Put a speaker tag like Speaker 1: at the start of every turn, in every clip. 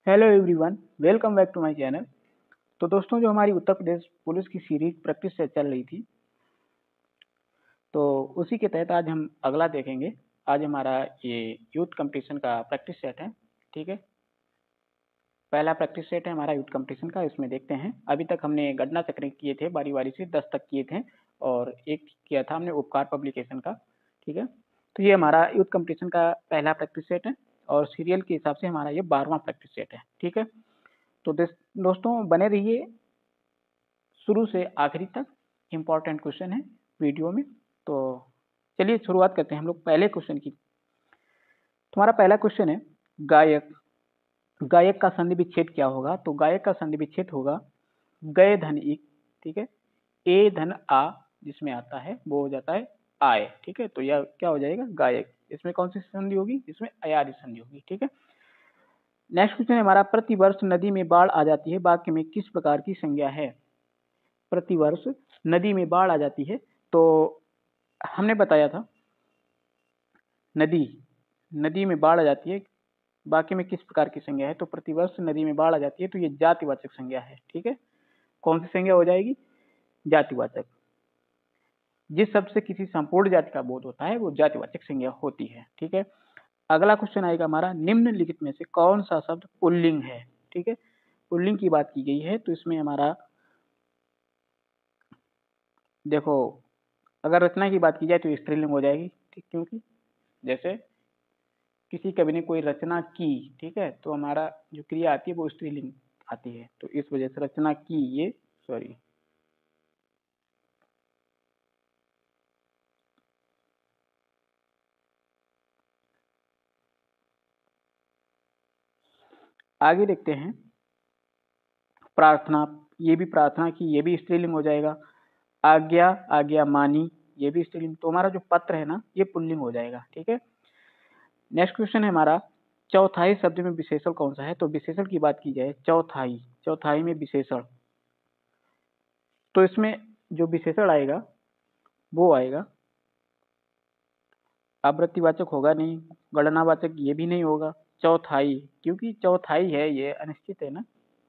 Speaker 1: Hello everyone, welcome back to my channel. तो दोस्तों, जो हमारी उत्तर प्रदेश पुलिस की सीरीज प्रैक्टिस सेट चल रही थी, तो उसी के तहत आज हम अगला देखेंगे। आज हमारा ये यूथ कंपटीशन का प्रैक्टिस सेट है। ठीक है, पहला प्रैक्टिस सेट है हमारा यूथ कंपटीशन का। इसमें देखते हैं, अभी तक हमने गणना चक्र किए थे, बारी बारी से 10 तक किए थे और एक किया था हमने उपकार पब्लिकेशन का। ठीक है, तो ये हमारा यूथ कंपटीशन का पहला प्रैक्टिस सेट है और सीरियल के हिसाब से हमारा ये 12वां प्रैक्टिस सेट है। ठीक है, तो दोस्तों बने रहिए शुरू से आखिरी तक, इम्पोर्टेंट क्वेश्चन है वीडियो में। तो चलिए शुरुआत करते हैं हम लोग पहले क्वेश्चन की। तुम्हारा पहला क्वेश्चन है, गायक गायक का संधि विच्छेद क्या होगा? तो गायक का संधि विच्छेद होगा गए धन इक। ठीक है, ए धन आ जिसमें आता है वो हो जाता है आय। ठीक है, तो यह क्या हो जाएगा? गायक। इसमें कौन सी संधि होगी? इसमें अयारी संधि होगी। ठीक है, नेक्स्ट क्वेश्चन है हमारा, प्रतिवर्ष नदी में बाढ़ आ जाती है, वाक्य में किस प्रकार की संज्ञा है? प्रतिवर्ष नदी में बाढ़ आ जाती है, तो हमने बताया था नदी नदी में बाढ़ आ जाती है, वाक्य में किस प्रकार की संज्ञा है? तो प्रतिवर्ष नदी में बाढ़ आ जाती है, तो ये जातिवाचक संज्ञा है। ठीक है, कौन सी संज्ञा हो जाएगी? जातिवाचक। जिस शब्द से किसी संपूर्ण जाति का बोध होता है वो जातिवाचक संज्ञा होती है। ठीक है, अगला क्वेश्चन आएगा हमारा, निम्नलिखित में से कौन सा शब्द पुल्लिंग है? ठीक है, पुल्लिंग की बात की गई है, तो इसमें हमारा देखो, अगर रचना की बात की जाए तो स्त्रीलिंग हो जाएगी। ठीक, क्योंकि जैसे किसी कवि ने कोई रचना की, ठीक है, तो हमारा जो क्रिया आती है वो स्त्रीलिंग आती है, तो इस वजह से रचना की ये सॉरी आगे देखते हैं, प्रार्थना, ये भी प्रार्थना की, ये भी स्त्रीलिंग हो जाएगा। आज्ञा, आज्ञा मानी, ये भी स्त्रीलिंग। तो हमारा जो पत्र है ना, ये पुल्लिंग हो जाएगा। ठीक है, नेक्स्ट क्वेश्चन है हमारा, चौथाई शब्द में विशेषण कौन सा है? तो विशेषण की बात की जाए, चौथाई, चौथाई में विशेषण, तो इसमें जो विशेषण आएगा वो आएगा, आवृत्तिवाचक होगा नहीं, गणनावाचक ये भी नहीं होगा, चौथाई, क्योंकि चौथाई है ये अनिश्चित है ना,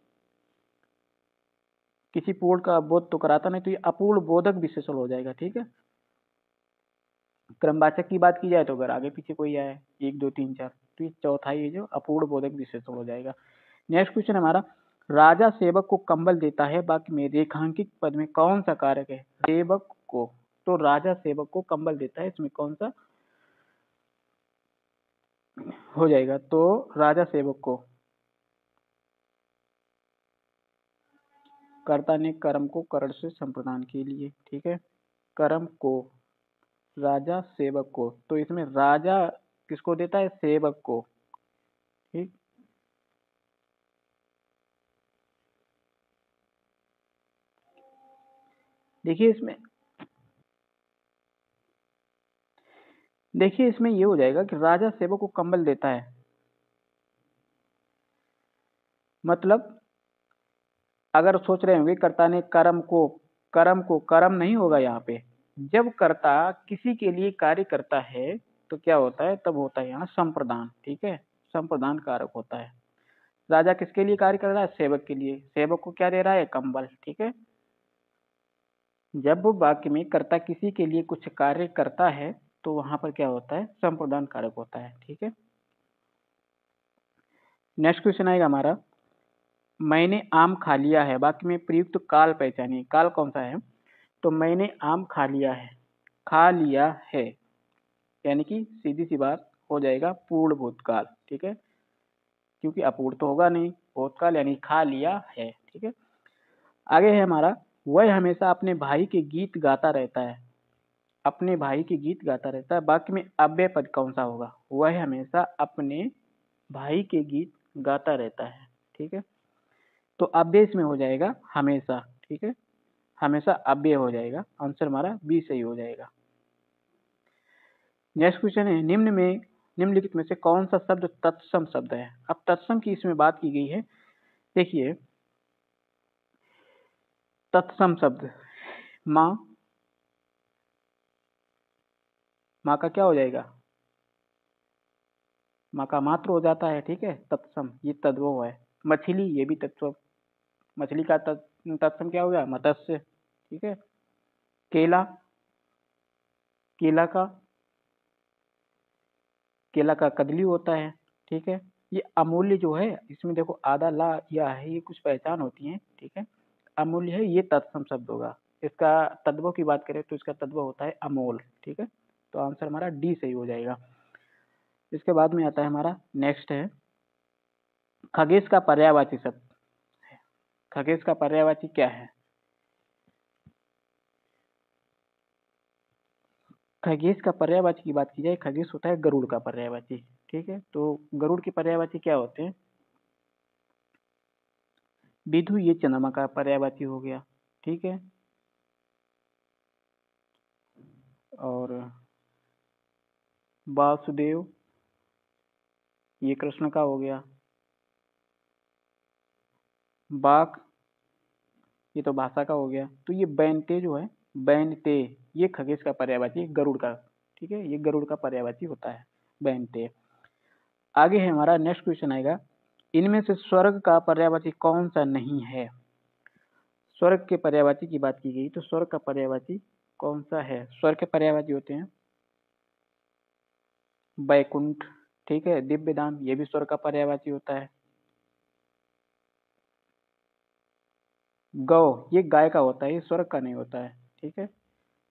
Speaker 1: किसी पूर्ण का बोध तो कराता नहीं, तो ये अपूर्ण बोधक विशेषण हो जाएगा। ठीक है, क्रमवाचक की बात की जाए तो अगर आगे पीछे कोई आए 1 2 3 4, तो ये चौथाई है जो अपूर्ण बोधक विशेषण हो जाएगा। नेक्स्ट क्वेश्चन हमारा, राजा सेवक को कंबल देता है, वाक्य में रेखांकित पद में कौन सा कारक है? सेवक को, तो राजा सेवक को कंबल देता है, इसमें कौन सा हो जाएगा? तो राजा सेवक को, कर्ता ने कर्म को करण से संप्रदान के लिए। ठीक है, कर्म को, राजा सेवक को, तो इसमें राजा किसको देता है? सेवक को। ठीक, देखिए इसमें देखिए इसमें ये हो जाएगा कि राजा सेवक को कंबल देता है, मतलब अगर सोच रहे होंगे कर्ता ने कर्म नहीं होगा यहाँ पे। जब कर्ता किसी के लिए कार्य करता है तो क्या होता है? तब होता है यहाँ संप्रदान। ठीक है, संप्रदान कारक होता है। राजा किसके लिए कार्य कर रहा है? सेवक के लिए। सेवक को क्या दे रहा है? कंबल। ठीक है, जब वाक्य में कर्ता किसी के लिए कुछ कार्य करता है तो वहां पर क्या होता है? संप्रदान कारक होता है। ठीक है, नेक्स्ट क्वेश्चन आएगा हमारा, मैंने आम खा लिया है, वाक्य में प्रयुक्त काल पहचानिए। काल कौन सा है? तो मैंने आम खा लिया है, खा लिया है, यानी कि सीधी सी बात हो जाएगा पूर्ण भूतकाल। ठीक है, क्योंकि अपूर्ण तो होगा नहीं, भूतकाल यानी खा लिया है। ठीक है, आगे है हमारा, वह हमेशा अपने भाई के गीत गाता रहता है, अपने भाई के गीत गाता रहता है, वाक्य में अव्यय पद कौन सा होगा? वह हमेशा अपने भाई के गीत गाता रहता है। ठीक है, तो अव्यय इसमें हो जाएगा हमेशा। ठीक है, हमेशा अव्यय हो जाएगा, आंसर हमारा बी सही हो जाएगा। नेक्स्ट क्वेश्चन है, निम्नलिखित में से कौन सा शब्द तत्सम शब्द है? अब तत्सम की इसमें बात की गई है। देखिए, तत्सम शब्द माँ, माँ का क्या हो जाएगा? माँ का मात्र हो जाता है। ठीक है, तत्सम ये तद्भव है। मछली, ये भी तत्व, मछली का तत्सम क्या हो गया, मत्स्य। ठीक है। केला, केला का केला का कदली होता है। ठीक है। ये अमूल्य जो है, इसमें देखो आधा ला या है, ये कुछ पहचान होती है। ठीक है। अमूल्य है, ये तत्सम शब्द होगा। इसका तद्भव की बात करें तो इसका तद्भव होता है अमोल। ठीक है। तो आंसर हमारा डी सही हो जाएगा। इसके बाद में आता है हमारा नेक्स्ट है खगेश का पर्यायवाची शब्द। खगेश का पर्यायवाची क्या है? खगेश का पर्यायवाची की बात की जाए, खगेश होता है गरुड़ का पर्यायवाची। ठीक है। तो गरुड़ के पर्यायवाची क्या होते हैं? विधु, ये चंद्रमा का पर्यायवाची हो गया। ठीक है। और वासुदेव, ये कृष्ण का हो गया। बाक, ये तो भाषा का हो गया। तो ये बैनते जो है, बैनते, ये खगेश का पर्यायवाची गरुड़ का। ठीक है। ये गरुड़ का पर्यायवाची होता है बैनते। आगे है हमारा नेक्स्ट क्वेश्चन आएगा, इनमें से स्वर्ग का पर्यायवाची कौन सा नहीं है? स्वर्ग के पर्यायवाची की बात की गई तो स्वर्ग का पर्यायवाची कौन सा है? स्वर्ग के पर्यायवाची होते हैं बैकुंठ। ठीक है। दिव्य धाम, ये भी स्वर्ग का पर्यायवाची होता है। गौ, ये गाय का होता है, ये स्वर्ग का नहीं होता है। ठीक है।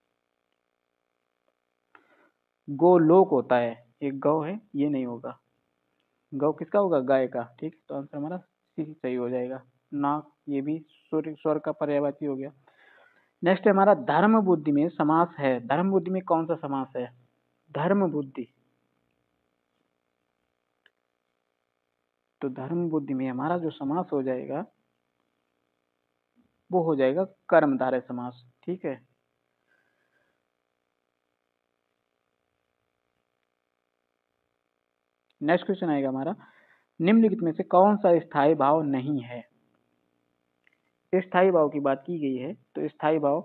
Speaker 1: गोलोक होता है, ये गौ है, ये नहीं होगा। गौ किसका होगा? गाय का। ठीक है। तो आंसर हमारा सी सही हो जाएगा। नाक, ये भी स्वर्ग का पर्यायवाची हो गया। नेक्स्ट है हमारा धर्म बुद्धि में समास है। धर्म बुद्धि में कौन सा समास है? धर्म बुद्धि, तो धर्म बुद्धि में हमारा जो समास हो जाएगा वो हो जाएगा कर्मधारय समास। ठीक है। नेक्स्ट क्वेश्चन आएगा हमारा, निम्नलिखित में से कौन सा स्थायी भाव नहीं है? स्थायी भाव की बात की गई है तो स्थायी भाव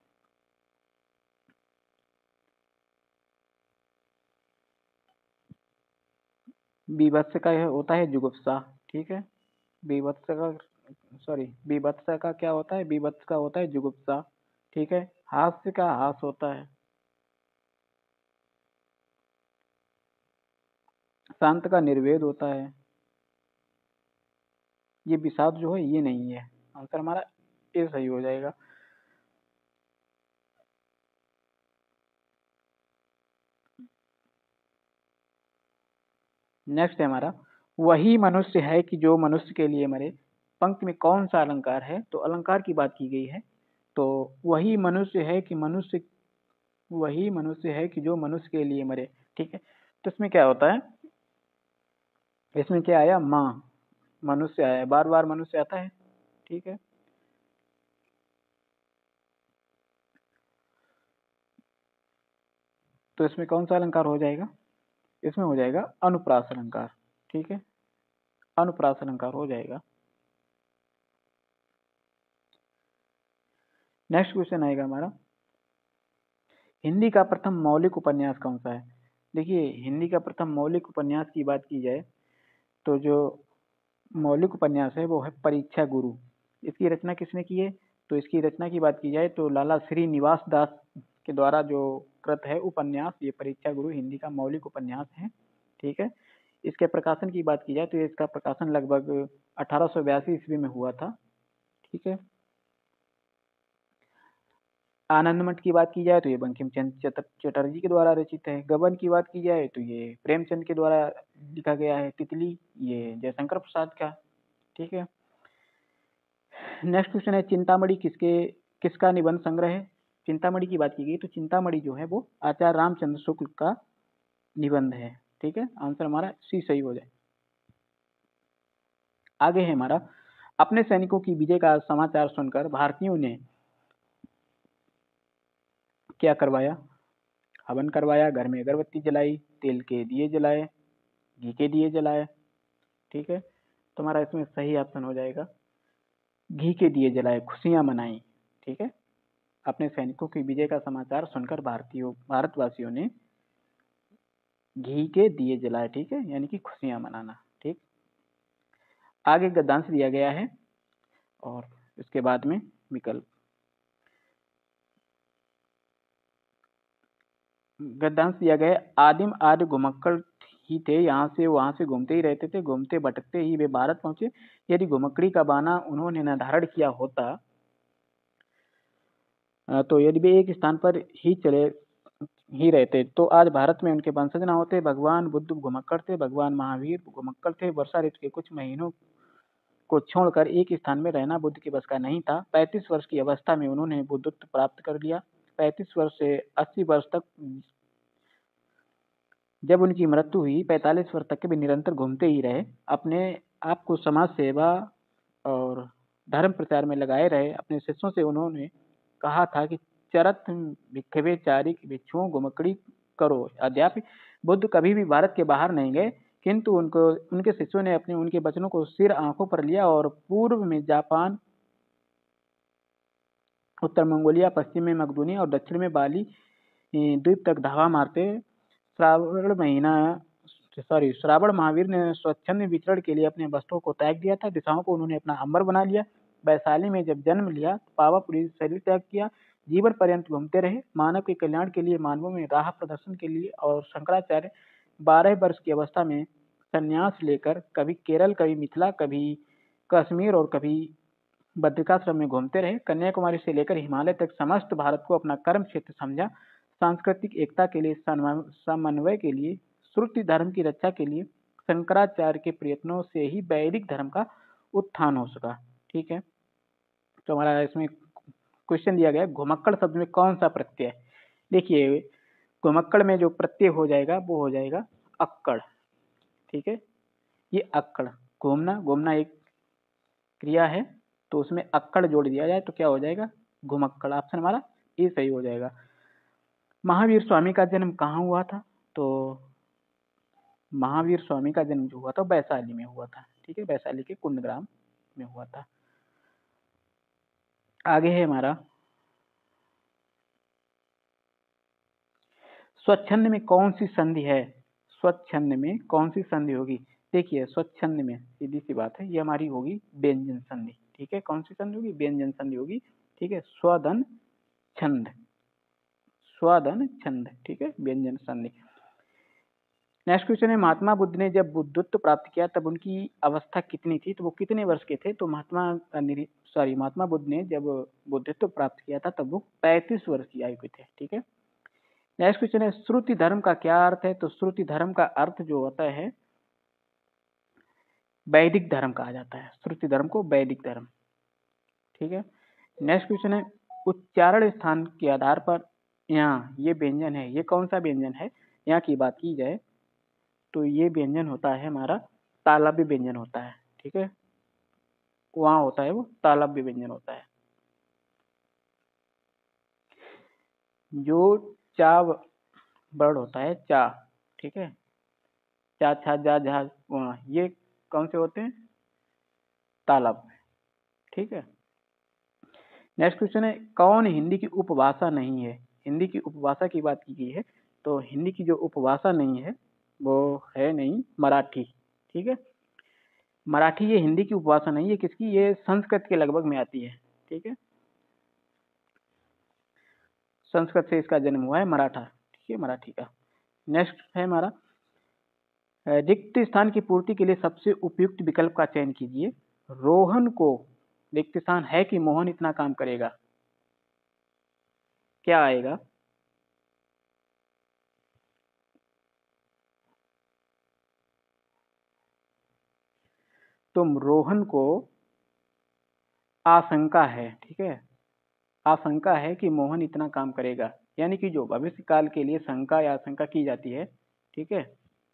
Speaker 1: बीभत्स का होता है जुगुप्सा। ठीक है। बीभत्स का, सॉरी, बीभत्स का क्या होता है? बीभत्स का होता है जुगुप्सा। ठीक है। हास्य का हास होता है। शांत का निर्वेद होता है। ये विषाद जो है ये नहीं है। आंसर हमारा ए सही हो जाएगा। नेक्स्ट है हमारा, वही मनुष्य है कि जो मनुष्य के लिए मरे। पंक्ति में कौन सा अलंकार है? तो अलंकार की बात की गई है। तो वही मनुष्य है कि मनुष्य, वही मनुष्य है कि जो मनुष्य के लिए मरे। ठीक है। तो इसमें क्या होता है? इसमें क्या आया? माँ, मनुष्य आया, बार बार मनुष्य आता है। ठीक है। तो इसमें कौन सा अलंकार हो जाएगा? इसमें हो जाएगा अनुप्रास अलंकार। ठीक है। अनुप्रास अलंकार हो जाएगा। नेक्स्ट क्वेश्चन आएगा हमारा, हिंदी का प्रथम मौलिक उपन्यास कौन सा है? देखिए, हिंदी का प्रथम मौलिक उपन्यास की बात की जाए तो जो मौलिक उपन्यास है वो है परीक्षा गुरु। इसकी रचना किसने की है? तो इसकी रचना की बात की जाए तो लाला श्रीनिवास दास के द्वारा जो कृत है उपन्यास, ये परीक्षा गुरु हिंदी का मौलिक उपन्यास है। ठीक है। इसके प्रकाशन की बात की जाए तो इसका प्रकाशन लगभग 1882 ईस्वी में हुआ था। ठीक है। आनंद मठ की बात की जाए तो ये बंकिम चंद्र चटर्जी के द्वारा रचित है। गबन की बात की जाए तो ये प्रेमचंद के द्वारा लिखा गया है। तितली, ये जयशंकर प्रसाद का। ठीक है। नेक्स्ट क्वेश्चन है, चिंतामणि किसका निबंध संग्रह है? चिंतामणि की बात की गई तो चिंतामणि जो है वो आचार्य रामचंद्र शुक्ल का निबंध है। ठीक है। आंसर हमारा सी सही हो जाए। आगे है हमारा, अपने सैनिकों की विजय का समाचार सुनकर भारतीयों ने क्या करवाया? हवन करवाया, घर में अगरबत्ती जलाई, तेल के दिए जलाए, घी के दिए जलाए। ठीक है। तो हमारा इसमें सही ऑप्शन हो जाएगा घी के दिए जलाए, खुशियां मनाई। ठीक है। अपने सैनिकों की विजय का समाचार सुनकर भारतवासियों ने घी के दिए जलाए। ठीक है। यानी कि खुशियां मनाना। ठीक। आगे गद्यांश दिया गया है और इसके बाद में विकल्प। गद्यांश दिया गया है, आदिम आर्य घुमक्कड़ ही थे, यहाँ से वहां से घूमते ही रहते थे, घूमते भटकते ही वे भारत पहुंचे। यदि घुमक्कड़ी का बाना उन्होंने न धारण किया होता तो यदि वे एक स्थान पर ही चले ही रहते तो आज भारत में उनके वंशज न होते। भगवान बुद्ध घुमक्कड़ थे, भगवान महावीर घुमक्कड़ थे। वर्षा ऋतु के कुछ महीनों को छोड़कर एक स्थान में रहना बुद्ध के बस का नहीं था। 35 वर्ष की अवस्था में उन्होंने बुद्धत्व प्राप्त कर लिया। 35 वर्ष से 80 वर्ष तक जब उनकी मृत्यु हुई, 45 वर्ष तक के वे निरंतर घूमते ही रहे। अपने आप को समाज सेवा और धर्म प्रचार में लगाए रहे। अपने शिष्यों से उन्होंने कहा था कि चरत भिक्षवे चारिक भिक्षुओं घुमक्कड़ी करो। अद्यापि बुद्ध कभी भी भारत के बाहर नहीं गए, किंतु उनके शिष्यों ने अपने उनके वचनों को सिर आंखों पर लिया और पूर्व में जापान, उत्तर मंगोलिया, पश्चिम में मकदूनिया और दक्षिण में बाली द्वीप तक धावा मारते। श्रावण महावीर ने स्वच्छंद विचरण के लिए अपने वस्त्रों को त्याग दिया था। दिशाओं को उन्होंने अपना अंबर बना लिया। वैशाली में जब जन्म लिया, पावापुरी शरीर त्याग किया। जीवन पर्यंत घूमते रहे। मानव के कल्याण के लिए, मानवों में राह प्रदर्शन के लिए। और शंकराचार्य 12 वर्ष की अवस्था में संन्यास लेकर कभी केरल, कभी मिथिला, कभी कश्मीर और कभी बद्रिकाश्रम में घूमते रहे। कन्याकुमारी से लेकर हिमालय तक समस्त भारत को अपना कर्म क्षेत्र समझा। सांस्कृतिक एकता के लिए, समन्वय के लिए, श्रुति धर्म की रक्षा के लिए शंकराचार्य के प्रयत्नों से ही वैदिक धर्म का उत्थान हो सका। ठीक है, तो हमारा इसमें क्वेश्चन दिया गया, घुमक्कड़ शब्द में कौन सा प्रत्यय है। देखिए, घुमक्कड़ में जो प्रत्यय हो जाएगा वो हो जाएगा अक्कड़। ठीक है, ये अक्कड़, घूमना, घूमना एक क्रिया है, तो उसमें अक्कड़ जोड़ दिया जाए तो क्या हो जाएगा, घुमक्कड़। ऑप्शन हमारा ये सही हो जाएगा। महावीर स्वामी का जन्म कहाँ हुआ था, तो महावीर स्वामी का जन्म जो हुआ था वैशाली में हुआ था। ठीक है, वैशाली के कुंडग्राम में हुआ था। आगे है हमारा, स्वच्छंद में कौन सी संधि है। स्वच्छंद में कौन सी संधि होगी। देखिए, स्वच्छंद में सीधी सी बात है, ये हमारी होगी व्यंजन संधि। ठीक है, कौन सी संधि होगी, व्यंजन संधि होगी। ठीक है, स्वधन छंद, स्वधन छंद। ठीक है, व्यंजन संधि। नेक्स्ट क्वेश्चन है, महात्मा बुद्ध ने जब बुद्धत्व प्राप्त किया तब उनकी अवस्था कितनी थी, तो वो कितने वर्ष के थे। तो महात्मा बुद्ध ने जब बुद्धत्व प्राप्त किया था तब वो 35 वर्ष की आयु के थे। ठीक है, नेक्स्ट क्वेश्चन है, श्रुति धर्म का क्या अर्थ है। तो श्रुति धर्म का अर्थ जो होता है वैदिक धर्म कहा जाता है। श्रुति धर्म को वैदिक धर्म। ठीक है, नेक्स्ट क्वेश्चन है, उच्चारण स्थान के आधार पर यहाँ ये व्यंजन है, ये कौन सा व्यंजन है। यहाँ की बात की जाए तो ये व्यंजन होता है हमारा तालव्य व्यंजन होता है। ठीक है, वहाँ होता है वो तालव्य व्यंजन होता है। जो चा वर्ड होता है, चा, ठीक है, चा, छा, जा, झा, ये कौन से होते हैं, तालव्य। ठीक है, नेक्स्ट क्वेश्चन है, कौन हिंदी की उपभाषा नहीं है। हिंदी की उपभाषा की बात की गई है, तो हिंदी की जो उपभाषा नहीं है वो है नहीं मराठी। ठीक है, मराठी ये हिंदी की उपभाषा नहीं है, किसकी, ये संस्कृत के लगभग में आती है। ठीक है, संस्कृत से इसका जन्म हुआ है, मराठा। ठीक है, मराठी का। नेक्स्ट है हमारा, रिक्त स्थान की पूर्ति के लिए सबसे उपयुक्त विकल्प का चयन कीजिए। रोहन को रिक्त स्थान है कि मोहन इतना काम करेगा, क्या आएगा। तुम रोहन को आशंका है। ठीक है, आशंका है कि मोहन इतना काम करेगा, यानी कि जो भविष्य काल के लिए शंका या आशंका की जाती है। ठीक है,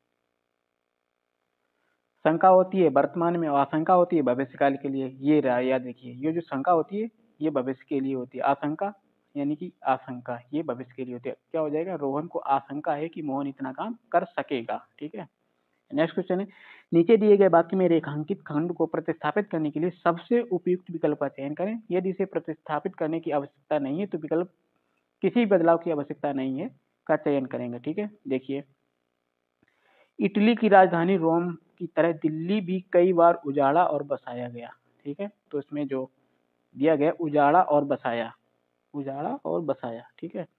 Speaker 1: शंका होती है वर्तमान में, आशंका होती है भविष्य काल के लिए। ये रहा, याद रखिए, ये जो शंका होती है ये भविष्य के लिए होती है, आशंका यानी कि आशंका ये भविष्य के लिए होती है। क्या हो जाएगा, रोहन को आशंका है कि मोहन इतना काम कर सकेगा। ठीक है, नेक्स्ट क्वेश्चन है, नीचे दिए गए वाक्य में रेखांकित खंड को प्रतिस्थापित करने के लिए सबसे उपयुक्त विकल्प का चयन करें। यदि इसे प्रतिस्थापित करने की आवश्यकता नहीं है तो विकल्प किसी बदलाव की आवश्यकता नहीं है का चयन करेंगे। ठीक है, देखिए, इटली की राजधानी रोम की तरह दिल्ली भी कई बार उजाड़ा और बसाया गया। ठीक है, तो इसमें जो दिया गया उजाड़ा और बसाया, उजाड़ा और बसाया। ठीक है,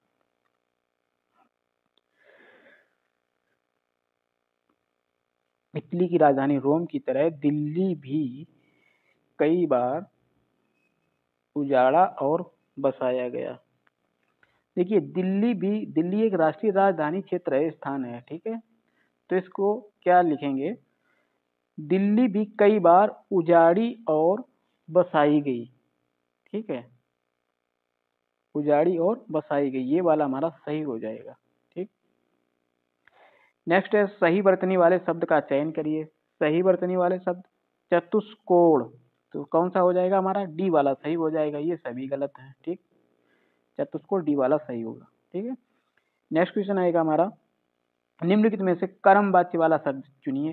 Speaker 1: इटली की राजधानी रोम की तरह दिल्ली भी कई बार उजाड़ा और बसाया गया। देखिए दिल्ली एक राष्ट्रीय राजधानी क्षेत्र है, स्थान है। ठीक है, तो इसको क्या लिखेंगे, दिल्ली भी कई बार उजाड़ी और बसाई गई। ठीक है, उजाड़ी और बसाई गई, ये वाला हमारा सही हो जाएगा। ठीक, नेक्स्ट है सही वर्तनी वाले शब्द का चयन करिए। सही वर्तनी वाले शब्द चतुष्कोण, तो कौन सा हो जाएगा हमारा, डी वाला सही हो जाएगा, ये सभी गलत है। ठीक, चतुष्कोण डी वाला सही होगा। ठीक है, नेक्स्ट क्वेश्चन आएगा हमारा, निम्नलिखित में से कर्म वाच्य वाला शब्द चुनिए।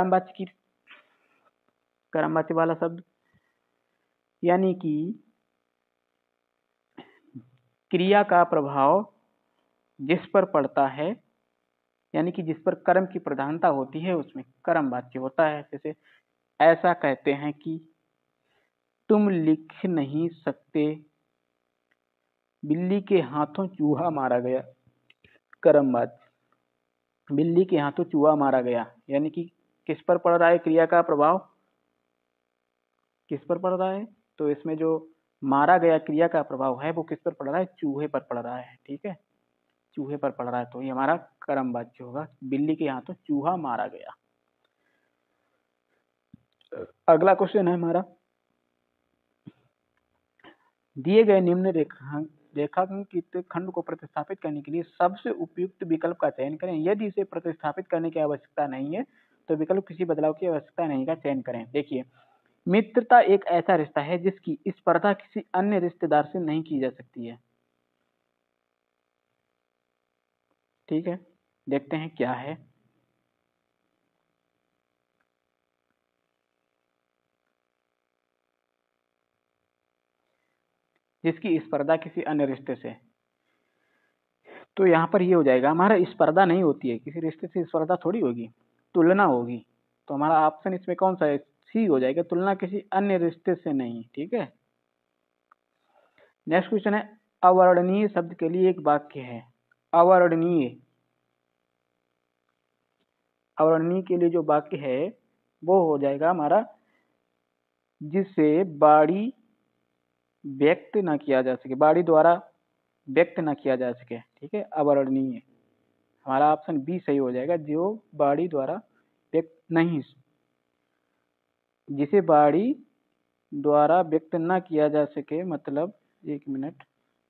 Speaker 1: कर्म वाच्य वाला शब्द यानी कि क्रिया का प्रभाव जिस पर पड़ता है, यानी कि जिस पर कर्म की प्रधानता होती है उसमें कर्म वाच्य होता है। जैसे ऐसा कहते हैं कि, तुम लिख नहीं सकते, बिल्ली के हाथों चूहा मारा गया, कर्म वाच्य। बिल्ली के हाथों चूहा मारा गया, यानी कि किस पर पड़ रहा है क्रिया का प्रभाव, किस पर पड़ रहा है, तो इसमें जो मारा गया क्रिया का प्रभाव है वो किस पर पड़ रहा है, चूहे पर पड़ रहा है। ठीक है, चूहे पर पड़ रहा है, तो ये हमारा कर्म वाच्य होगा, बिल्ली के हाथों चूहा मारा गया। अगला क्वेश्चन है हमारा, दिए गए निम्न रेखांकित खंड को प्रतिस्थापित करने के लिए सबसे उपयुक्त विकल्प का चयन करें। यदि इसे प्रतिस्थापित करने की आवश्यकता नहीं है तो विकल्प किसी बदलाव की आवश्यकता नहीं का चयन करें। देखिए, मित्रता एक ऐसा रिश्ता है जिसकी स्पर्धा किसी अन्य रिश्तेदार से नहीं की जा सकती है। ठीक है, देखते हैं क्या है। जिसकी स्पर्धा किसी अन्य रिश्ते से, तो यहाँ पर ये हो जाएगा हमारा, स्पर्धा नहीं होती है, किसी रिश्ते से स्पर्धा थोड़ी होगी, तुलना होगी। तो हमारा ऑप्शन इसमें कौन सा है, सी हो जाएगा, तुलना किसी अन्य रिश्ते से नहीं। ठीक है, नेक्स्ट क्वेश्चन है, अवर्णनीय शब्द के लिए एक वाक्य है। अवर्णनीय, अवर्णनीय के लिए जो वाक्य है वो हो जाएगा हमारा, जिससे बाड़ी व्यक्त न किया जा सके, बाड़ी द्वारा व्यक्त न किया जा सके। ठीक है, अवर्णनीय, हमारा ऑप्शन बी सही हो जाएगा, जो बाड़ी द्वारा व्यक्त नहीं, जिसे बाड़ी द्वारा व्यक्त न किया जा सके, मतलब एक मिनट,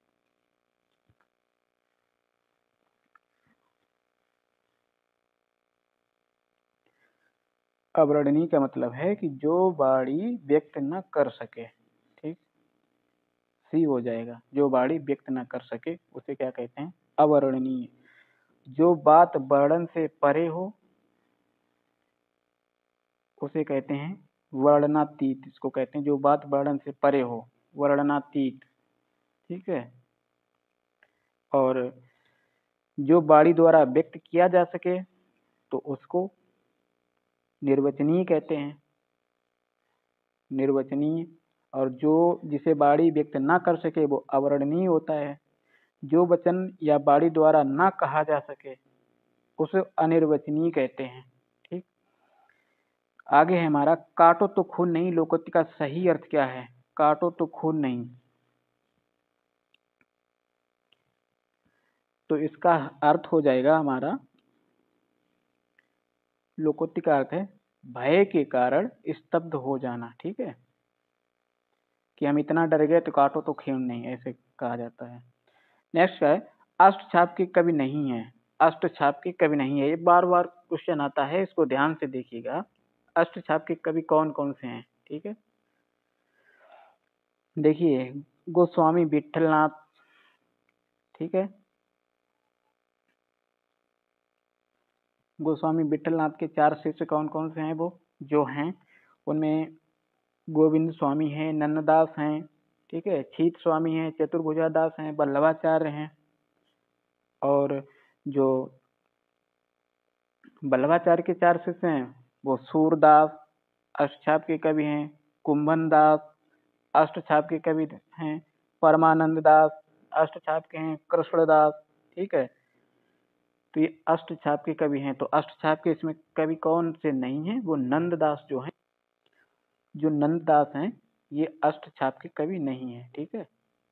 Speaker 1: अवर्णनीय का मतलब है कि जो बाड़ी व्यक्त न कर सके। ठीक, सी हो जाएगा, जो बाड़ी व्यक्त न कर सके उसे क्या कहते हैं, अवर्णनीय। जो बात वर्णन से परे हो उसे कहते हैं वर्णनातीत, इसको कहते हैं जो बात वर्णन से परे हो, वर्णनातीत। ठीक है, और जो बाड़ी द्वारा व्यक्त किया जा सके तो उसको निर्वचनीय कहते हैं, निर्वचनीय। और जो जिसे बाड़ी व्यक्त ना कर सके वो अवर्णनीय होता है। जो वचन या बाड़ी द्वारा ना कहा जा सके उसे अनिर्वचनीय कहते हैं। ठीक, आगे है हमारा, काटो तो खून नहीं लोकोक्ति का सही अर्थ क्या है। काटो तो खून नहीं, तो इसका अर्थ हो जाएगा हमारा, लोकोक्ति का अर्थ है भय के कारण स्तब्ध हो जाना। ठीक है, कि हम इतना डर गए तो काटो तो खून नहीं, ऐसे कहा जाता है। नेक्स्ट है, अष्टछाप के कवि नहीं है। अष्टछाप के कवि नहीं है, ये बार बार क्वेश्चन आता है, इसको ध्यान से देखिएगा। अष्टछाप के कवि कौन कौन से हैं। ठीक है, देखिए, गोस्वामी विठलनाथ। ठीक है, गोस्वामी विठलनाथ के 4 शिष्य कौन कौन से हैं, वो जो हैं उनमें गोविंद स्वामी हैं, नन्नदास हैं, ठीक है, छीत स्वामी हैं, चतुर्भुजा दास हैं, वल्लभाचार्य हैं। और जो वल्लभाचार्य के 4 शिष्य हैं वो सूरदास अष्टछाप के कवि हैं। कुंभन दास अष्टछाप के कवि हैं। परमानंद दास अष्टछाप के हैं। कृष्णदास, ठीक है। तो ये अष्टछाप के कवि हैं। तो अष्टछाप के इसमें कवि कौन से नहीं है? वो नंददास जो हैं, जो नंददास हैं ये अष्टछाप के कवि नहीं है, ठीक है।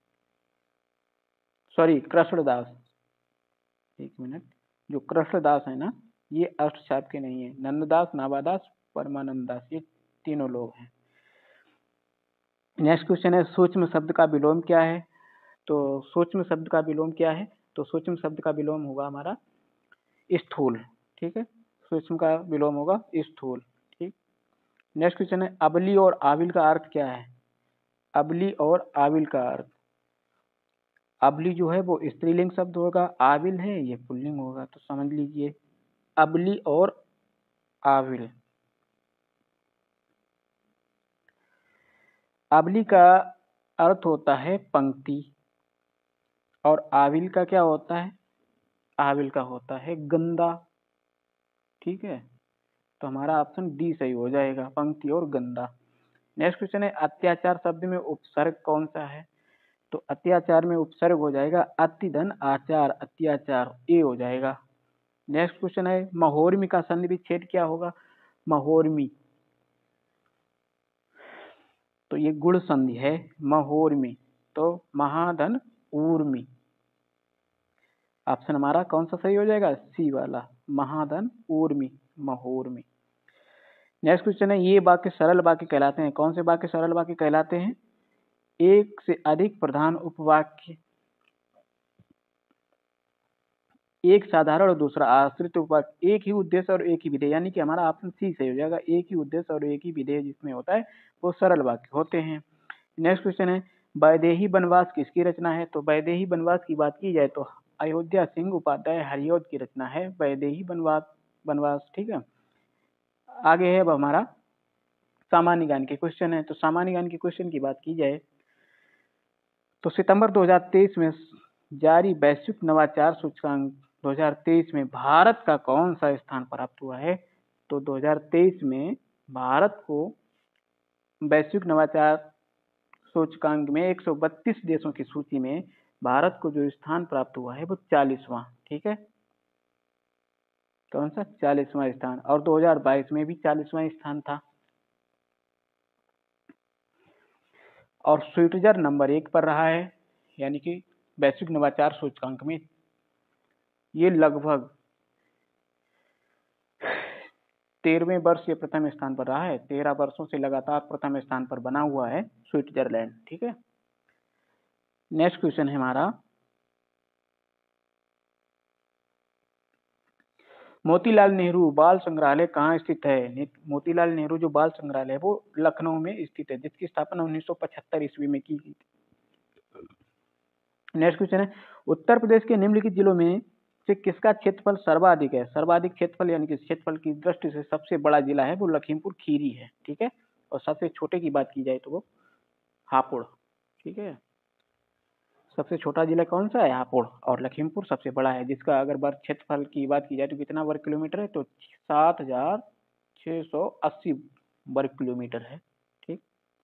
Speaker 1: सॉरी, कृष्णदास, एक मिनट, जो कृष्णदास है ना ये अष्टछाप के नहीं है। नंददास, नाभादास, परमानंद दास, ये तीनों लोग हैं। नेक्स्ट क्वेश्चन है, सूक्ष्म शब्द का विलोम क्या है? तो सूक्ष्म शब्द का विलोम क्या है? तो सूक्ष्म शब्द का विलोम होगा हमारा स्थूल, ठीक है। सूक्ष्म का विलोम होगा स्थूल, ठीक। नेक्स्ट क्वेश्चन है, अबली और आविल का अर्थ क्या है? अबली और आविल का अर्थ, अबली जो है वो स्त्रीलिंग शब्द होगा, आविल है ये पुल्लिंग होगा। तो समझ लीजिए अबली और आविल। अबली का अर्थ होता है पंक्ति, और आविल का क्या होता है? आविल का होता है गंदा, ठीक है। तो हमारा ऑप्शन डी सही हो जाएगा, पंक्ति और गंदा। नेक्स्ट क्वेश्चन है, अत्याचार शब्द में उपसर्ग कौन सा है? तो अत्याचार में उपसर्ग हो जाएगा अति धन आचार, अत्याचार, ए हो जाएगा। नेक्स्ट क्वेश्चन है, महोर्मी का संधि विच्छेद क्या होगा? महोर्मी, तो ये गुण संधि है महोर्मी, तो महाधन ऊर्मी। ऑप्शन हमारा कौन सा सही हो जाएगा? सी वाला, महाधन ऊर्मी, महोर्मी। नेक्स्ट क्वेश्चन है, ये वाक्य सरल वाक्य कहलाते हैं। कौन से वाक्य सरल वाक्य कहलाते हैं? एक से अधिक प्रधान उपवाक्य, एक साधारण और दूसरा आश्रित उपवाक्य, एक ही उद्देश्य और एक ही विधेय, यानी कि हमारा ऑप्शन सी सही हो जाएगा। एक ही उद्देश्य और एक ही विधेय जिसमें होता है वो सरल वाक्य होते हैं। नेक्स्ट क्वेश्चन है, वैदेही वनवास किसकी रचना है? तो वैदेही वनवास की बात की जाए तो अयोध्या सिंह उपाध्याय हरिऔध की रचना है वैदेही वनवास, ठीक है। आगे है अब हमारा सामान्य ज्ञान के क्वेश्चन है। तो सामान्य ज्ञान के क्वेश्चन की बात की जाए तो सितंबर 2023 में जारी वैश्विक नवाचार सूचकांक 2023 में भारत का कौन सा स्थान प्राप्त हुआ है? तो 2023 में भारत को वैश्विक नवाचार सूचकांक में 132 देशों की सूची में भारत को जो स्थान प्राप्त हुआ है वो 40वां, ठीक है। कौन सा? 40वां स्थान। और 2022 में भी 40वां स्थान था। और स्विट्जरलैंड नंबर 1 पर रहा है, यानी कि वैश्विक नवाचार सूचकांक में ये लगभग 13वें वर्ष ये प्रथम स्थान पर रहा है। 13 वर्षों से लगातार प्रथम स्थान पर बना हुआ है स्विट्जरलैंड, ठीक है। नेक्स्ट क्वेश्चन है हमारा, मोतीलाल नेहरू बाल संग्रहालय कहाँ स्थित है? मोतीलाल नेहरू जो बाल संग्रहालय है वो लखनऊ में स्थित है, जिसकी स्थापना 1975 ईस्वी में की गई थी। नेक्स्ट क्वेश्चन है, उत्तर प्रदेश के निम्नलिखित जिलों में से किसका क्षेत्रफल सर्वाधिक है? सर्वाधिक क्षेत्रफल यानी कि क्षेत्रफल की दृष्टि से सबसे बड़ा जिला है वो लखीमपुर खीरी है, ठीक है। और सबसे छोटे की बात की जाए तो वो हापुड़, ठीक है। सबसे छोटा जिला कौन सा है? हापुड़। और लखीमपुर सबसे बड़ा है, जिसका अगर वर्ग क्षेत्रफल की बात की जाए तो कितना वर्ग किलोमीटर है? तो 7680 वर्ग किलोमीटर है, ठीक।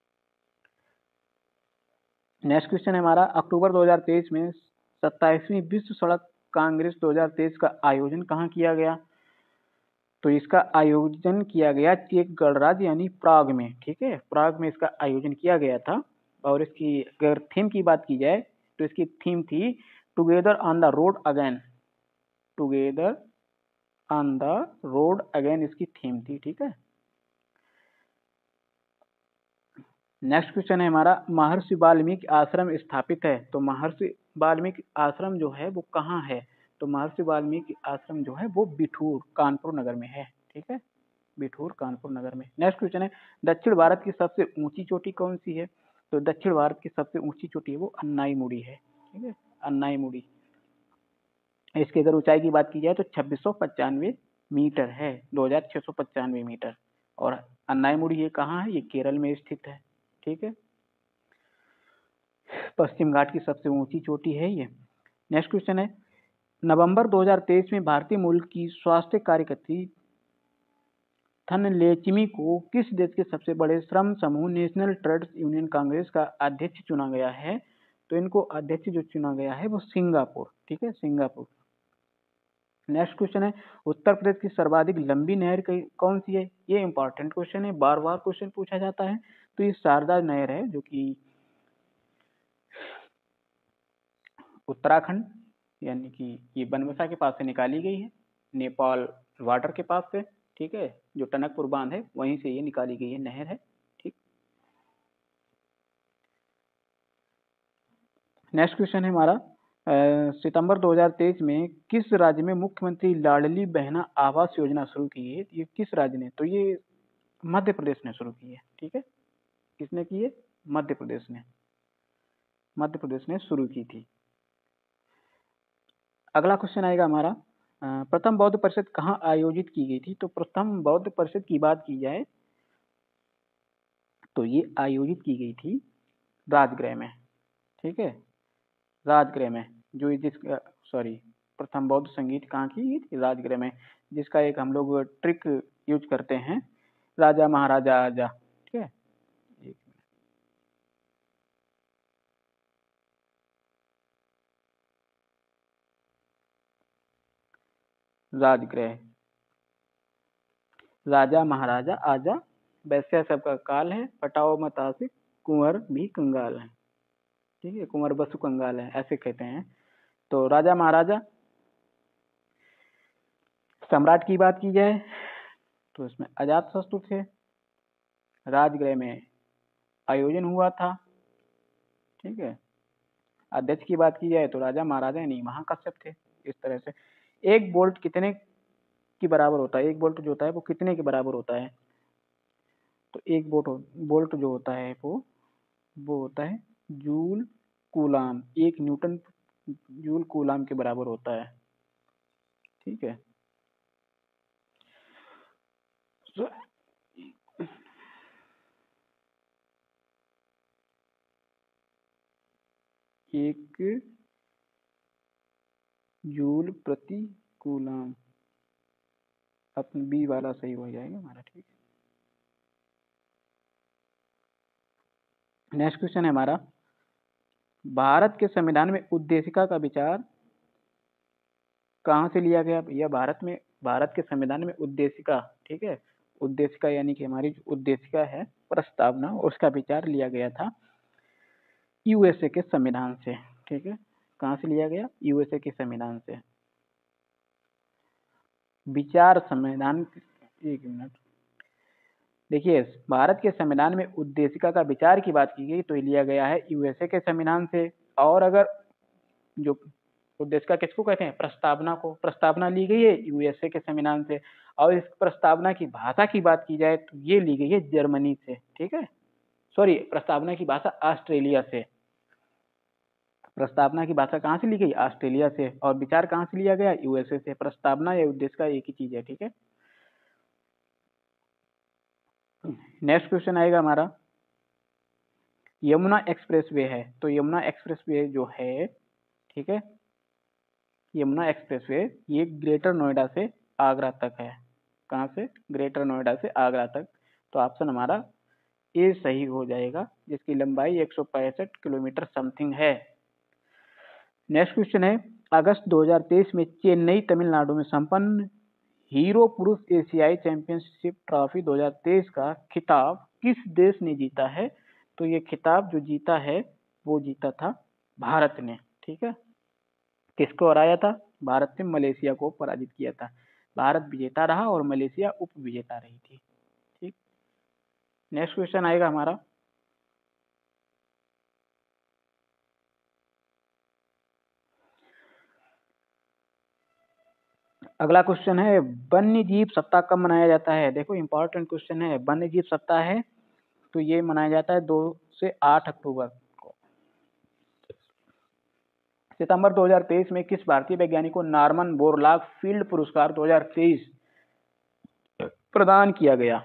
Speaker 1: नेक्स्ट क्वेश्चन है हमारा, अक्टूबर 2023 में 27वीं विश्व सड़क कांग्रेस 2023 का आयोजन कहाँ किया गया? तो इसका आयोजन किया गया चेक गणराज्य यानी प्राग में, ठीक है। प्राग में इसका आयोजन किया गया था। और इसकी अगर थीम की बात की जाए तो इसकी थीम थी together on the road again, together on the road again इसकी थीम थी, ठीक है। नेक्स्ट क्वेश्चन है हमारा, महर्षि वाल्मीकि आश्रम स्थापित है। तो महर्षि वाल्मीकि आश्रम जो है वो कहाँ है? तो महर्षि वाल्मीकि आश्रम जो है वो बिठूर कानपुर नगर में है, ठीक है। बिठूर कानपुर नगर में। नेक्स्ट क्वेश्चन है, दक्षिण भारत की सबसे ऊंची चोटी कौन सी है? तो दक्षिण भारत की सबसे ऊंची चोटी है वो अन्नाईमुड़ी है, ठीक है, अन्नाईमुड़ी। इसकी अगर ऊंचाई की बात की जाए तो 2695 मीटर है, 2695 मीटर। और अन्नाईमुड़ी ये कहाँ है? ये केरल में स्थित है, ठीक है। पश्चिम घाट की सबसे ऊंची चोटी है ये। नेक्स्ट क्वेश्चन है, नवंबर 2023 में भारतीय मूल की स्वास्थ्य कार्यकर्त्री थनलेचिमी को किस देश के सबसे बड़े श्रम समूह नेशनल ट्रेड यूनियन कांग्रेस का अध्यक्ष चुना गया है? तो इनको अध्यक्ष जो चुना गया है वो सिंगापुर, ठीक है, सिंगापुर। नेक्स्ट क्वेश्चन है, उत्तर प्रदेश की सर्वाधिक लंबी नहर कौन सी है? ये इंपॉर्टेंट क्वेश्चन है, बार बार क्वेश्चन पूछा जाता है। तो ये शारदा नहर है, जो कि उत्तराखंड यानी कि ये बनबसा के पास से निकाली गई है, नेपाल बॉर्डर के पास से, ठीक है, जो टनकपुर बांध है वहीं से ये निकाली गई है, नहर है, ठीक। नेक्स्ट क्वेश्चन है हमारा, सितंबर 2023 में किस राज्य में मुख्यमंत्री लाडली बहना आवास योजना शुरू की है? ये किस राज्य ने? तो ये मध्य प्रदेश ने शुरू की है, ठीक है। किसने की है? मध्य प्रदेश ने, मध्य प्रदेश ने शुरू की थी। अगला क्वेश्चन आएगा हमारा, प्रथम बौद्ध परिषद कहाँ आयोजित की गई थी? तो प्रथम बौद्ध परिषद की बात की जाए तो ये आयोजित की गई थी राजगृह में, ठीक है, राजगृह में, जो जिस सॉरी प्रथम बौद्ध संगीत कहाँ की थी? राजगृह में, जिसका एक हम लोग ट्रिक यूज करते हैं, राजा महाराजा आजा, ठीक है। राजगृह, राजा महाराजा आजा, वैश्य सबका काल है, पटाओ मत आशिक, कुंवर भी कंगाल है, ठीक है, कुंवर बसु कंगाल है, ऐसे कहते हैं। तो राजा महाराजा। सम्राट की बात की जाए तो इसमें अजातशत्रु थे, राजगृह में आयोजन हुआ था, ठीक है। अध्यक्ष की बात की जाए तो राजा महाराजा यानी महाकश्यप थे। इस तरह से एक बोल्ट कितने की बराबर होता है? एक बोल्ट जो होता है वो कितने के बराबर होता है? तो एक बोल्ट जो होता है वो होता है joule coulomb, 1 newton joule coulomb के बराबर होता है, ठीक है। एक जूल प्रति कूलाम, अपना बी वाला सही हो जाएगा हमारा, ठीक है। नेक्स्ट क्वेश्चन है हमारा, भारत के संविधान में उद्देशिका का विचार कहाँ से लिया गया? यह भारत के संविधान में उद्देशिका, ठीक है, उद्देशिका यानी कि हमारी जो उद्देशिका है प्रस्तावना, उसका विचार लिया गया था यूएसए के संविधान से, ठीक है। कहाँ से लिया गया? यूएसए के संविधान से। विचार संविधान, एक मिनट, देखिए, भारत के संविधान में उद्देशिका का विचार की बात की गई तो लिया गया है यूएसए के संविधान से। और अगर जो उद्देशिका किसको कहते हैं? प्रस्तावना को। प्रस्तावना ली गई है यूएसए के संविधान से। और इस प्रस्तावना की भाषा की बात की जाए तो ये ली गई है जर्मनी से, ठीक है, सॉरी, प्रस्तावना की भाषा ऑस्ट्रेलिया से। प्रस्तावना की भाषा कहाँ से ली गई? ऑस्ट्रेलिया से। और विचार कहाँ से लिया गया? यूएसए से। प्रस्तावना या उद्देशिका एक ही चीज है, ठीक है। नेक्स्ट क्वेश्चन आएगा हमारा, यमुना एक्सप्रेसवे है, तो यमुना एक्सप्रेसवे जो है, ठीक है, यमुना एक्सप्रेसवे ये ग्रेटर नोएडा से आगरा तक है। कहाँ से? ग्रेटर नोएडा से आगरा तक। तो ऑप्शन हमारा ए सही हो जाएगा, जिसकी लंबाई 165 किलोमीटर समथिंग है। नेक्स्ट क्वेश्चन है, अगस्त 2023 में चेन्नई तमिलनाडु में संपन्न हीरो पुरुष एशियाई चैंपियनशिप ट्रॉफी 2023 का खिताब किस देश ने जीता है? तो ये खिताब जो जीता है वो जीता था भारत ने, ठीक है। किसको हराया था? भारत ने मलेशिया को पराजित किया था। भारत विजेता रहा और मलेशिया उप विजेता रही थी, ठीक। नेक्स्ट क्वेश्चन आएगा हमारा, अगला क्वेश्चन है, वन्य जीव सप्ताह कब मनाया जाता है? देखो इंपॉर्टेंट क्वेश्चन है। वन्य जीव सप्ताह है तो ये मनाया जाता है 2 से 8 अक्टूबर को। सितंबर 2023 में किस भारतीय वैज्ञानिक को नॉर्मन बोरलॉग फील्ड पुरस्कार 2023 प्रदान किया गया?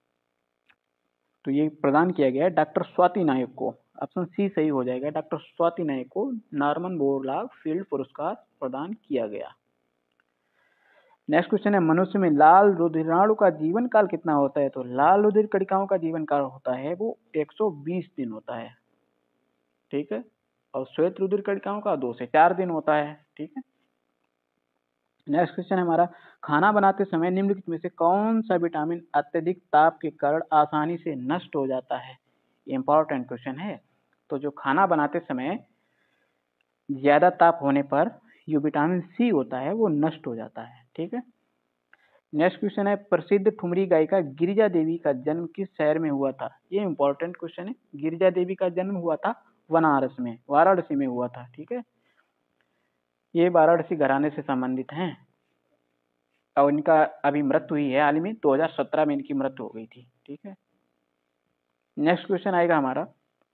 Speaker 1: तो ये प्रदान किया गया है डॉक्टर स्वाति नायक को। ऑप्शन सी सही हो जाएगा, डॉक्टर स्वाति नायक को नॉर्मन बोरलॉग फील्ड पुरस्कार प्रदान किया गया। नेक्स्ट क्वेश्चन है, मनुष्य में लाल रुधिराणु का जीवन काल कितना होता है? तो लाल रुधिर कणिकाओं का जीवन काल होता है वो 120 दिन होता है, ठीक है। और श्वेत रुधिर कणिकाओं का 2 से 4 दिन होता है, ठीक है। नेक्स्ट क्वेश्चन है हमारा, खाना बनाते समय निम्नलिखित में से कौन सा विटामिन अत्यधिक ताप के कारण आसानी से नष्ट हो जाता है? इंपॉर्टेंट क्वेश्चन है। तो जो खाना बनाते समय ज्यादा ताप होने पर जो विटामिन सी होता है वो नष्ट हो जाता है, ठीक है। नेक्स्ट क्वेश्चन है, प्रसिद्ध ठुमरी गायिका गिरिजा देवी का जन्म किस शहर में हुआ था? ये इंपॉर्टेंट क्वेश्चन है। गिरिजा देवी का जन्म हुआ था बनारस में, वाराणसी में हुआ था, ठीक है। ये वाराणसी घराने से संबंधित हैं और इनका अभी मृत्यु हुई है हाल ही में, 2017 में इनकी मृत्यु हो गई थी, ठीक है। नेक्स्ट क्वेश्चन आएगा हमारा,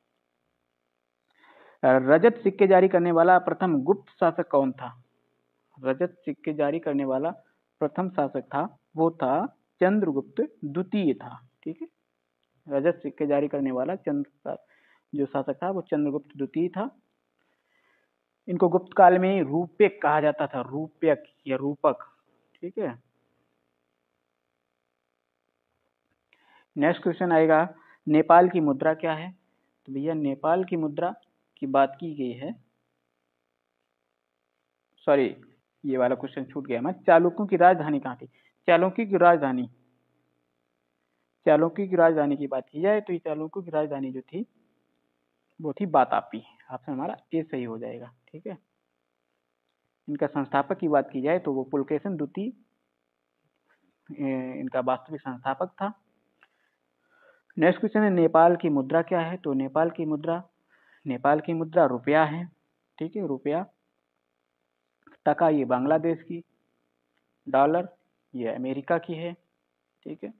Speaker 1: रजत सिक्के जारी करने वाला प्रथम गुप्त शासक कौन था? रजत सिक्के जारी करने वाला प्रथम शासक था वो था चंद्रगुप्त द्वितीय था, ठीक है। रजत सिक्के जारी करने वाला जो शासक था वो चंद्रगुप्त द्वितीय था। इनको गुप्त काल में रूप्यक कहा जाता था, रूप्यक या रूपक, ठीक है। नेक्स्ट क्वेश्चन आएगा, नेपाल की मुद्रा क्या है? तो भैया नेपाल की मुद्रा की बात की गई है, सॉरी ये वाला क्वेश्चन छूट गया हमारा। चालुक्यों की राजधानी कहाँ थी? चालुक्यों की राजधानी की बात की जाए तो ये चालुक्यों की राजधानी जो थी वो थी बातापी। ऑप्शन हमारा ए सही हो जाएगा, ठीक है। इनका संस्थापक की बात की जाए तो वो पुलकेशन द्वितीय इनका वास्तविक संस्थापक था। नेक्स्ट क्वेश्चन है, नेपाल की मुद्रा क्या है? तो नेपाल की मुद्रा रुपया है, ठीक है, रुपया। टका ये बांग्लादेश की, डॉलर ये अमेरिका की है, ठीक है।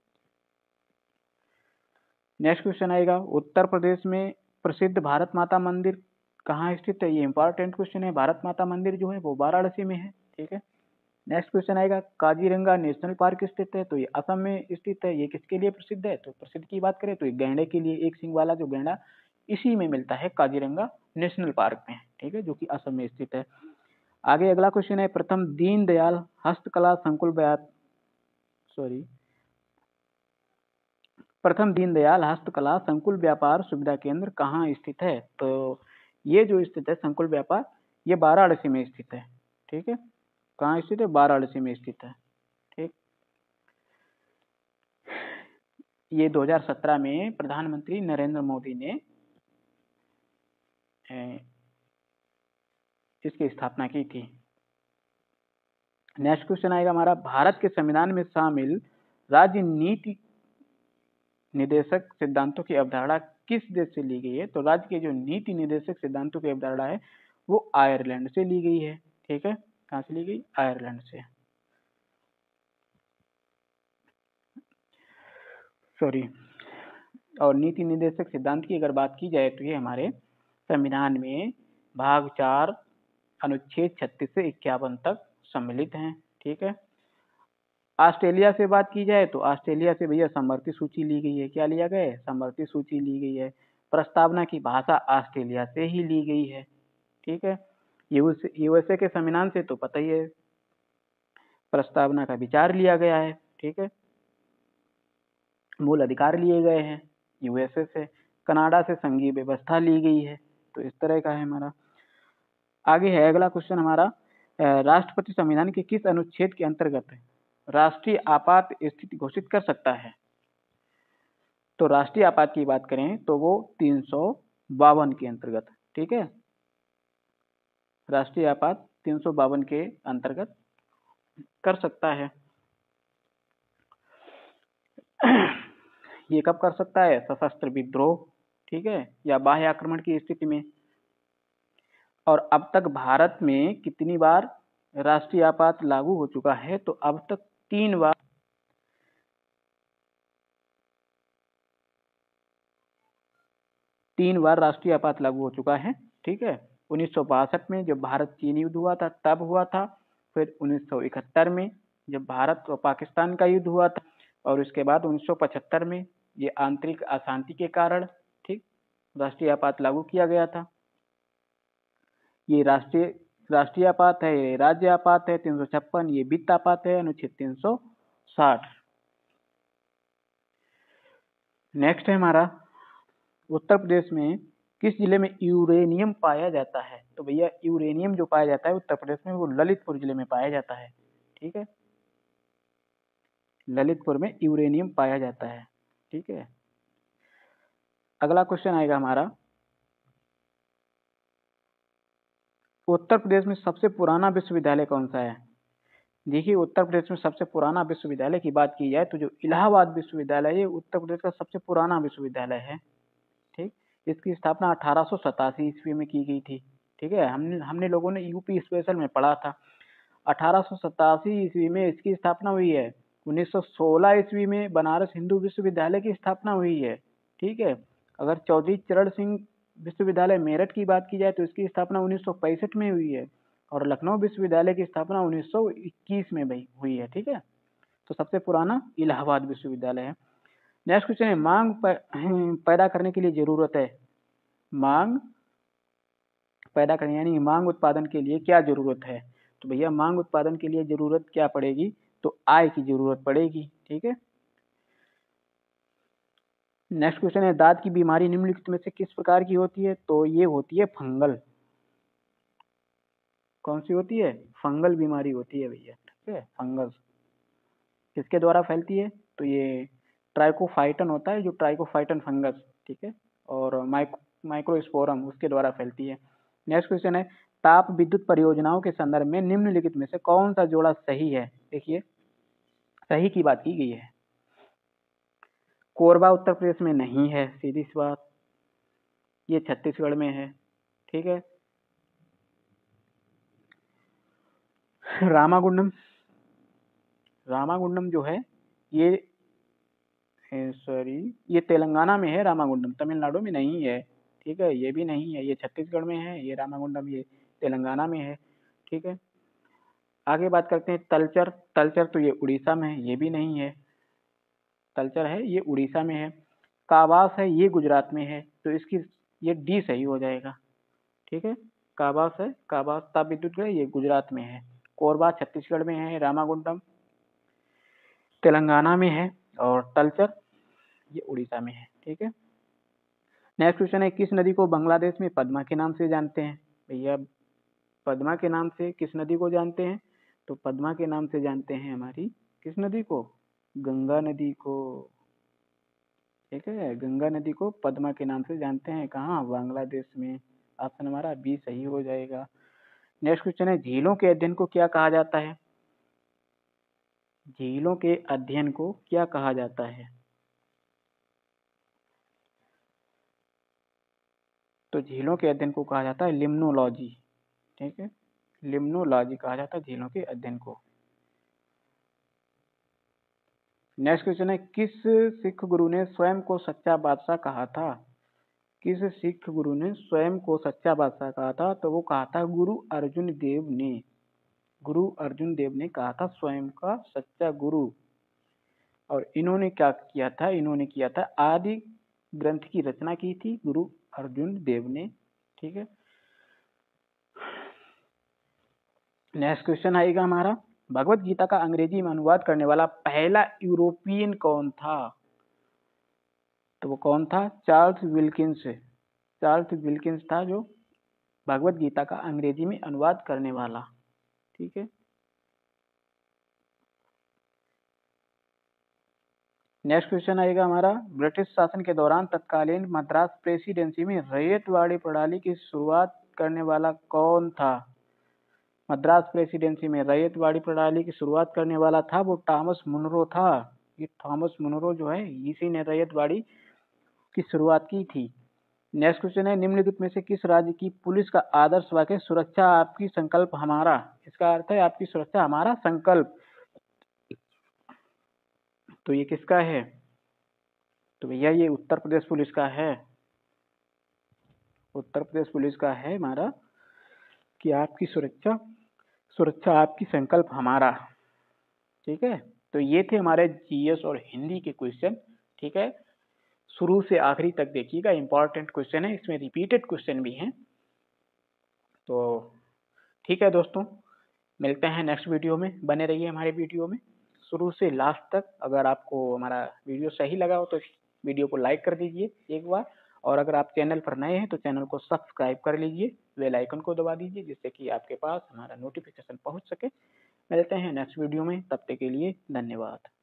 Speaker 1: नेक्स्ट क्वेश्चन आएगा, उत्तर प्रदेश में प्रसिद्ध भारत माता मंदिर कहाँ स्थित है? ये इंपॉर्टेंट क्वेश्चन है। भारत माता मंदिर जो है वो वाराणसी में है, ठीक है। नेक्स्ट क्वेश्चन आएगा, काजीरंगा नेशनल पार्क स्थित है? तो ये असम में स्थित है। ये किसके लिए प्रसिद्ध है? तो प्रसिद्ध की बात करें तो ये गैंडे के लिए, एक सिंह वाला जो गैंडा इसी में मिलता है काजीरंगा नेशनल पार्क में, ठीक है, जो कि असम में स्थित है। आगे अगला क्वेश्चन है, प्रथम दीनदयाल हस्तकला संकुल प्रथम दीनदयाल हस्तकला संकुल व्यापार सुविधा केंद्र कहाँ स्थित है? तो ये जो स्थित है संकुल व्यापार, ये वाराणसी में स्थित है, ठीक है। कहाँ स्थित है? वाराणसी में स्थित है, ठीक। ये 2017 में प्रधानमंत्री नरेंद्र मोदी ने इसकी स्थापना की थी। नेक्स्ट क्वेश्चन आएगा हमारा, भारत के संविधान में शामिल राज्य नीति निदेशक सिद्धांतों की अवधारणा किस देश से ली गई है? तो राज्य के जो नीति निदेशक सिद्धांतों की अवधारणा है वो आयरलैंड से ली गई है, ठीक है। कहाँ से ली गई? आयरलैंड से, सॉरी। और नीति निदेशक सिद्धांत की अगर बात की जाए तो ये हमारे संविधान में भाग 4 अनुच्छेद 36 से 51 तक सम्मिलित हैं, ठीक है। ऑस्ट्रेलिया से बात की जाए तो ऑस्ट्रेलिया से भैया समवर्ती सूची ली गई है। क्या लिया गया है? समवर्ती सूची ली गई है। प्रस्तावना की भाषा ऑस्ट्रेलिया से ही ली गई है, ठीक है। यूएसए के संविधान से तो पता ही है, प्रस्तावना का विचार लिया गया है, ठीक है। मूल अधिकार लिए गए हैं यूएसए से। कनाडा से संघीय व्यवस्था ली गई है। तो इस तरह का है हमारा। आगे है अगला क्वेश्चन हमारा, राष्ट्रपति संविधान के किस अनुच्छेद के अंतर्गत राष्ट्रीय आपात स्थिति घोषित कर सकता है? तो राष्ट्रीय आपात की बात करें तो वो 352 के अंतर्गत, ठीक है। राष्ट्रीय आपात 352 के अंतर्गत कर सकता है। ये कब कर सकता है? सशस्त्र विद्रोह, ठीक है, या बाह्य आक्रमण की स्थिति में। और अब तक भारत में कितनी बार राष्ट्रीय आपात लागू हो चुका है? तो अब तक 3 बार राष्ट्रीय आपात लागू हो चुका है, ठीक है। 1962 में जब भारत चीन युद्ध हुआ था तब हुआ था, फिर 1971 में जब भारत और पाकिस्तान का युद्ध हुआ था, और उसके बाद 1975 में ये आंतरिक अशांति के कारण, ठीक, राष्ट्रीय आपात लागू किया गया था। ये राष्ट्रीय राष्ट्रीय आपात है, ये राज्य आपात है 356, ये वित्त आपात है अनुच्छेद 360। नेक्स्ट है हमारा, उत्तर प्रदेश में किस जिले में यूरेनियम पाया जाता है? तो भैया यूरेनियम जो पाया जाता है उत्तर प्रदेश में वो ललितपुर जिले में पाया जाता है। ठीक है, ललितपुर में यूरेनियम पाया जाता है। ठीक है, अगला क्वेश्चन आएगा हमारा, उत्तर प्रदेश में सबसे पुराना विश्वविद्यालय कौन सा है? देखिए, उत्तर प्रदेश में सबसे पुराना विश्वविद्यालय की बात की जाए तो जो इलाहाबाद विश्वविद्यालय है उत्तर प्रदेश का सबसे पुराना विश्वविद्यालय है। ठीक, इसकी स्थापना 1887 ईस्वी में की गई थी। ठीक है, हमने लोगों ने यूपी स्पेशल में पढ़ा था। 1887 ईस्वी में इसकी स्थापना हुई है। 1916 ईस्वी में बनारस हिंदू विश्वविद्यालय की स्थापना हुई है। ठीक है, अगर चौधरी चरण सिंह विश्वविद्यालय मेरठ की बात की जाए तो इसकी स्थापना 1965 में हुई है और लखनऊ विश्वविद्यालय की स्थापना 1921 में हुई है। ठीक है, तो सबसे पुराना इलाहाबाद विश्वविद्यालय है। नेक्स्ट क्वेश्चन है, मांग पैदा करने के लिए जरूरत है, मांग पैदा करने यानी मांग उत्पादन के लिए क्या जरूरत है? तो भैया मांग उत्पादन के लिए जरूरत क्या पड़ेगी? तो आय की जरूरत पड़ेगी। ठीक है, नेक्स्ट क्वेश्चन है, दांत की बीमारी निम्नलिखित में से किस प्रकार की होती है? तो ये होती है फंगल। कौन सी होती है? फंगल बीमारी होती है भैया। ठीक है, फंगस किसके द्वारा फैलती है? तो ये ट्राइकोफाइटन होता है, जो ट्राइकोफाइटन फंगस। ठीक है, और माइक्रोस्पोरम उसके द्वारा फैलती है। नेक्स्ट क्वेश्चन है, ताप विद्युत परियोजनाओं के संदर्भ में निम्नलिखित में से कौन सा जोड़ा सही है? देखिए, सही की बात की गई है। कोरबा उत्तर प्रदेश में नहीं है, सीधी सी बात, ये छत्तीसगढ़ में है। ठीक है, रामागुंडम, रामागुंडम जो है ये ये तेलंगाना में है। रामागुंडम तमिलनाडु में नहीं है। ठीक है, ये भी नहीं है, ये छत्तीसगढ़ में है। ये रामागुंडम ये तेलंगाना में है। ठीक है, आगे बात करते हैं तलचर। तलचर तो ये उड़ीसा में है, ये भी नहीं है। तलचर है ये उड़ीसा में है। काबास है ये गुजरात में है, तो इसकी ये डी सही हो जाएगा। ठीक है, काबास है, काबास ताप विद्युत है, ये गुजरात में है। कोरबा छत्तीसगढ़ में है, रामागुंडम तेलंगाना में है और तलचर ये उड़ीसा में है। ठीक है, नेक्स्ट क्वेश्चन है, किस नदी को बांग्लादेश में पद्मा के नाम से जानते हैं? भैया पद्मा के नाम से किस नदी को जानते हैं? तो पद्मा के नाम से जानते हैं हमारी किस नदी को? गंगा नदी को। ठीक है, गंगा नदी को पद्मा के नाम से जानते हैं। कहाँ? बांग्लादेश में। ऑप्शन हमारा बी सही हो जाएगा। नेक्स्ट क्वेश्चन है, झीलों के अध्ययन को क्या कहा जाता है? झीलों के अध्ययन को क्या कहा जाता है? तो झीलों के अध्ययन को कहा जाता है लिम्नोलॉजी। ठीक है, लिम्नोलॉजी कहा जाता है झीलों के अध्ययन को। नेक्स्ट क्वेश्चन है, किस सिख गुरु ने स्वयं को सच्चा बादशाह कहा था? किस सिख गुरु ने स्वयं को सच्चा बादशाह कहा था? तो वो कहा था गुरु अर्जुन देव ने। गुरु अर्जुन देव ने कहा था स्वयं का सच्चा गुरु। और इन्होंने क्या किया था? इन्होंने किया था आदि ग्रंथ की रचना की थी गुरु अर्जुन देव ने। ठीक है, नेक्स्ट क्वेश्चन आएगा हमारा, भगवत गीता का अंग्रेजी में अनुवाद करने वाला पहला यूरोपियन कौन था? तो वो कौन था? Charles Wilkins. चार्ल्स विल्किंस था जो भगवत गीता का अंग्रेजी में अनुवाद करने वाला। ठीक है, नेक्स्ट क्वेश्चन आएगा हमारा, ब्रिटिश शासन के दौरान तत्कालीन मद्रास प्रेसिडेंसी में रैयतवाड़ी प्रणाली की शुरुआत करने वाला कौन था? मद्रास प्रेसिडेंसी में रैयतवाड़ी प्रणाली की शुरुआत करने वाला था वो थॉमस मुनरो था। ये थॉमस मुनरो जो है इसी ने रैयतवाड़ी की शुरुआत की थी। नेक्स्ट क्वेश्चन है, निम्नलिखित में से किस राज्य की पुलिस का आदर्श वाक्य सुरक्षा आपकी संकल्प हमारा? इसका अर्थ है आपकी सुरक्षा हमारा संकल्प। तो ये किसका है? तो भैया ये उत्तर प्रदेश पुलिस का है। उत्तर प्रदेश पुलिस का है हमारा कि आपकी सुरक्षा, सुरक्षा आपकी संकल्प हमारा। ठीक है, तो ये थे हमारे जीएस और हिंदी के क्वेश्चन। ठीक है, शुरू से आखिरी तक देखिएगा, इंपॉर्टेंट क्वेश्चन है, इसमें रिपीटेड क्वेश्चन भी हैं। तो ठीक है दोस्तों, मिलते हैं नेक्स्ट वीडियो में। बने रहिए हमारे वीडियो में शुरू से लास्ट तक। अगर आपको हमारा वीडियो सही लगा हो तो वीडियो को लाइक कर दीजिए एक बार, और अगर आप चैनल पर नए हैं तो चैनल को सब्सक्राइब कर लीजिए, बेल आइकन को दबा दीजिए, जिससे कि आपके पास हमारा नोटिफिकेशन पहुंच सके। मिलते हैं नेक्स्ट वीडियो में, तब तक के लिए धन्यवाद।